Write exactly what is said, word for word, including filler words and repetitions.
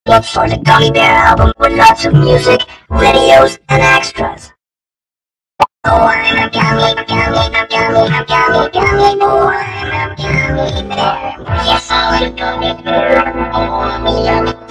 Look for the Gummy Bear album with lots of music, videos, and extras. Oh, I'm a gummy, gummy, gummy, gummy, gummy boy. I'm a gummy bear. Yes, I'm a gummy bear. Oh, I'm a